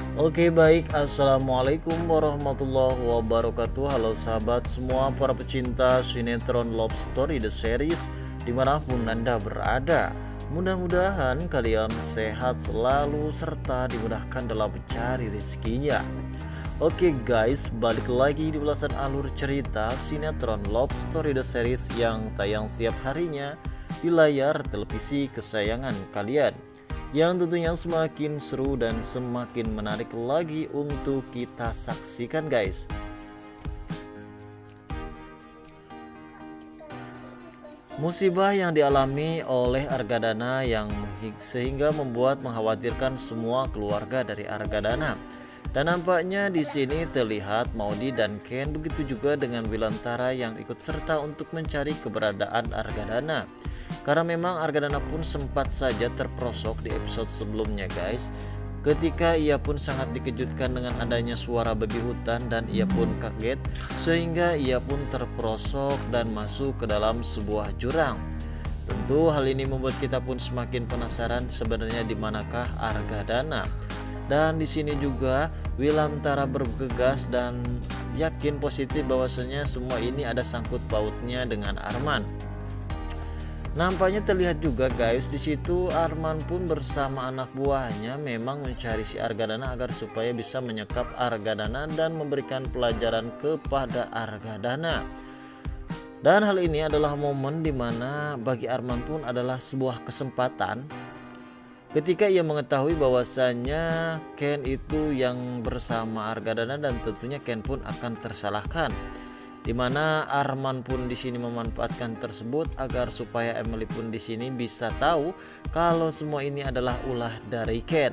Oke baik, assalamualaikum warahmatullahi wabarakatuh. Halo sahabat semua, para pecinta sinetron Love Story The Series dimanapun anda berada. Mudah-mudahan kalian sehat selalu serta dimudahkan dalam mencari rezekinya. Oke guys, balik lagi di ulasan alur cerita sinetron Love Story The Series yang tayang setiap harinya di layar televisi kesayangan kalian, yang tentunya semakin seru dan semakin menarik lagi untuk kita saksikan guys. Musibah yang dialami oleh Argadana yang sehingga membuat mengkhawatirkan semua keluarga dari Argadana. Dan nampaknya di sini terlihat Maudy dan Ken, begitu juga dengan Wilantara yang ikut serta untuk mencari keberadaan Argadana. Karena memang Argadana pun sempat saja terperosok di episode sebelumnya guys, ketika ia pun sangat dikejutkan dengan adanya suara babi hutan dan ia pun kaget sehingga ia pun terperosok dan masuk ke dalam sebuah jurang. Tentu hal ini membuat kita pun semakin penasaran sebenarnya di manakah Argadana. Dan di sini juga Wilantara bergegas dan yakin positif bahwasanya semua ini ada sangkut pautnya dengan Arman. Nampaknya terlihat juga guys, di situ Arman pun bersama anak buahnya memang mencari si Argadana agar supaya bisa menyekap Argadana dan memberikan pelajaran kepada Argadana. Dan hal ini adalah momen dimana bagi Arman pun adalah sebuah kesempatan ketika ia mengetahui bahwasanya Ken itu yang bersama Argadana dan tentunya Ken pun akan tersalahkan. Dimana Arman pun di sini memanfaatkan tersebut agar supaya Emily pun di sini bisa tahu kalau semua ini adalah ulah dari Ken.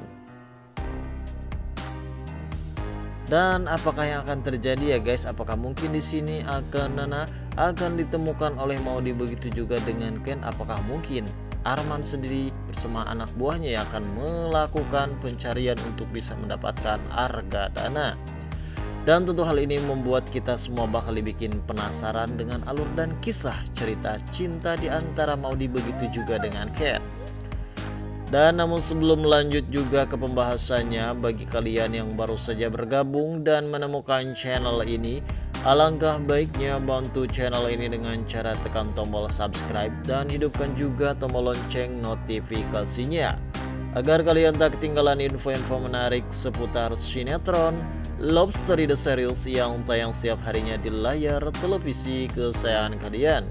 Dan apakah yang akan terjadi ya guys? Apakah mungkin di sini akan ditemukan oleh Maudy, begitu juga dengan Ken? Apakah mungkin Arman sendiri bersama anak buahnya yang akan melakukan pencarian untuk bisa mendapatkan Argadana? Dan tentu hal ini membuat kita semua bakal dibikin penasaran dengan alur dan kisah cerita cinta di antara Maudy begitu juga dengan Ken. Dan namun sebelum lanjut juga ke pembahasannya, bagi kalian yang baru saja bergabung dan menemukan channel ini, alangkah baiknya bantu channel ini dengan cara tekan tombol subscribe dan hidupkan juga tombol lonceng notifikasinya, agar kalian tak ketinggalan info-info menarik seputar sinetron Love Story The Series yang tayang setiap harinya di layar televisi kesayangan kalian.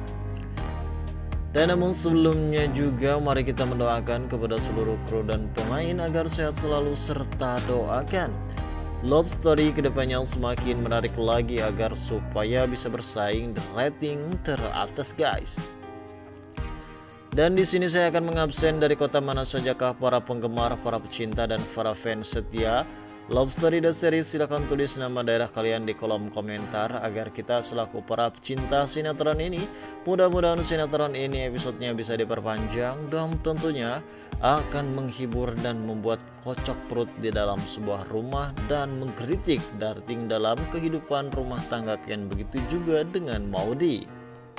Dan namun sebelumnya juga mari kita mendoakan kepada seluruh kru dan pemain agar sehat selalu serta doakan Love Story kedepannya semakin menarik lagi agar supaya bisa bersaing di rating teratas guys. Dan di sini saya akan mengabsen dari kota mana sajakah para penggemar, para pecinta dan para fans setia Love Story The Series. Silahkan tulis nama daerah kalian di kolom komentar agar kita selaku para pecinta sinetron ini, mudah-mudahan sinetron ini episodenya bisa diperpanjang dan tentunya akan menghibur dan membuat kocok perut di dalam sebuah rumah dan mengkritik darting dalam kehidupan rumah tangga Ken, begitu juga dengan Maudy.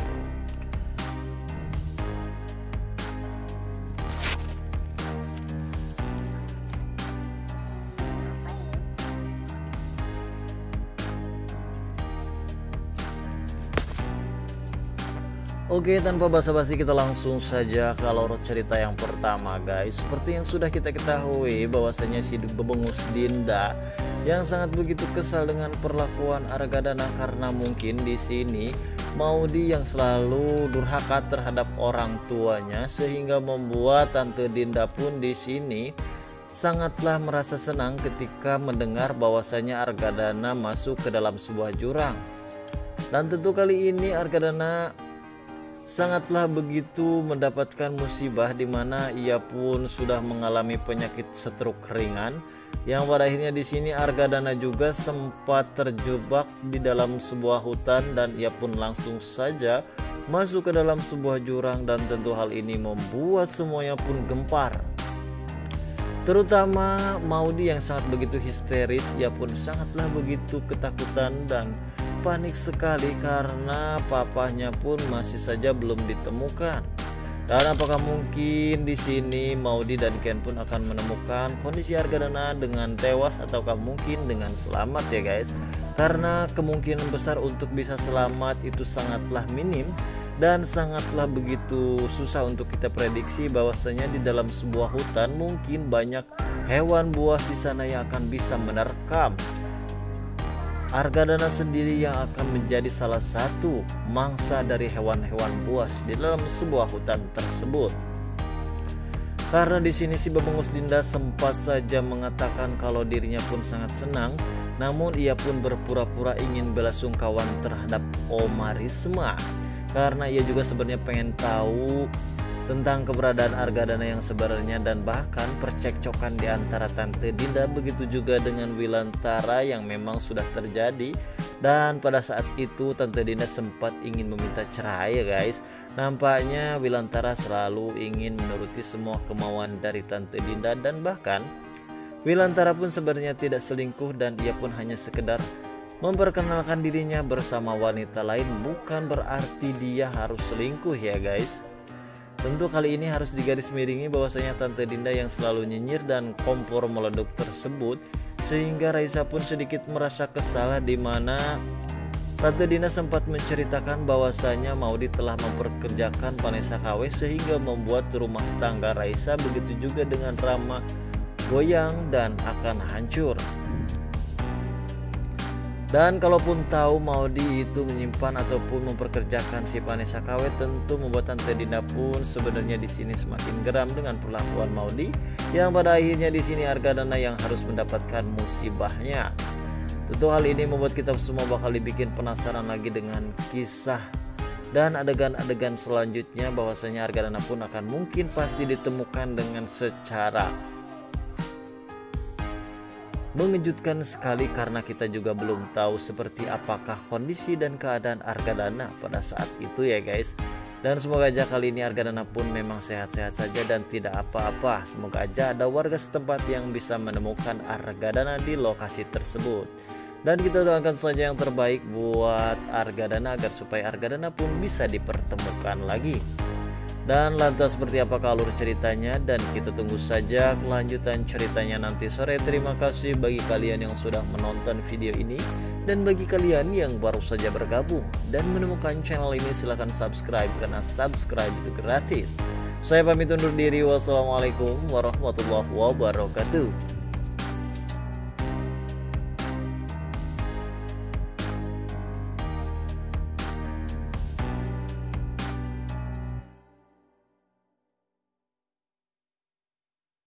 Oke, tanpa basa-basi kita langsung saja ke alur cerita yang pertama guys. Seperti yang sudah kita ketahui bahwasanya si Bebengus Dinda yang sangat begitu kesal dengan perlakuan Argadana karena mungkin di sini Maudy yang selalu durhaka terhadap orang tuanya, sehingga membuat Tante Dinda pun di sini sangatlah merasa senang ketika mendengar bahwasanya Argadana masuk ke dalam sebuah jurang. Dan tentu kali ini Argadana sangatlah begitu mendapatkan musibah di mana ia pun sudah mengalami penyakit stroke ringan, yang pada akhirnya di sini Argadana juga sempat terjebak di dalam sebuah hutan dan ia pun langsung saja masuk ke dalam sebuah jurang. Dan tentu hal ini membuat semuanya pun gempar, terutama Maudy yang sangat begitu histeris. Ia pun sangatlah begitu ketakutan dan panik sekali karena papahnya pun masih saja belum ditemukan. Dan apakah mungkin di sini Maudi dan Ken pun akan menemukan kondisi Argadana dengan tewas ataukah mungkin dengan selamat ya guys? Karena kemungkinan besar untuk bisa selamat itu sangatlah minim dan sangatlah begitu susah untuk kita prediksi bahwasanya di dalam sebuah hutan mungkin banyak hewan buas di sana yang akan bisa menerkam Argadana sendiri yang akan menjadi salah satu mangsa dari hewan-hewan buas di dalam sebuah hutan tersebut. Karena di sini si Babengus Dinda sempat saja mengatakan kalau dirinya pun sangat senang, namun ia pun berpura-pura ingin belasungkawan terhadap Omarisma. Karena ia juga sebenarnya pengen tahu tentang keberadaan Argadana yang sebenarnya dan bahkan percekcokan di antara Tante Dinda begitu juga dengan Wilantara yang memang sudah terjadi. Dan pada saat itu Tante Dinda sempat ingin meminta cerai ya guys. Nampaknya Wilantara selalu ingin menuruti semua kemauan dari Tante Dinda dan bahkan Wilantara pun sebenarnya tidak selingkuh dan ia pun hanya sekedar memperkenalkan dirinya bersama wanita lain, bukan berarti dia harus selingkuh ya guys. Tentu kali ini harus digarismiringi bahwasanya Tante Dinda yang selalu nyinyir dan kompor meleduk tersebut sehingga Raisa pun sedikit merasa kesal di mana Tante Dinda sempat menceritakan bahwasanya Maudi telah memperkerjakan Vanessa KW sehingga membuat rumah tangga Raisa begitu juga dengan Rama goyang dan akan hancur. Dan kalaupun tahu Maudi itu menyimpan ataupun memperkerjakan si Vanessa KW, tentu membuat Tante Dinda pun sebenarnya di sini semakin geram dengan perlakuan Maudi yang pada akhirnya di sini Argadana yang harus mendapatkan musibahnya. Tentu hal ini membuat kita semua bakal dibikin penasaran lagi dengan kisah dan adegan-adegan selanjutnya bahwasanya Argadana pun akan mungkin pasti ditemukan dengan secara mengejutkan sekali karena kita juga belum tahu seperti apakah kondisi dan keadaan Argadana pada saat itu ya guys. Dan semoga aja kali ini Argadana pun memang sehat-sehat saja dan tidak apa-apa. Semoga aja ada warga setempat yang bisa menemukan Argadana di lokasi tersebut. Dan kita doakan saja yang terbaik buat Argadana agar supaya Argadana pun bisa dipertemukan lagi. Dan lantas seperti apa alur ceritanya, dan kita tunggu saja kelanjutan ceritanya nanti sore. Terima kasih bagi kalian yang sudah menonton video ini, dan bagi kalian yang baru saja bergabung dan menemukan channel ini silahkan subscribe karena subscribe itu gratis. Saya pamit undur diri, wassalamualaikum warahmatullahi wabarakatuh.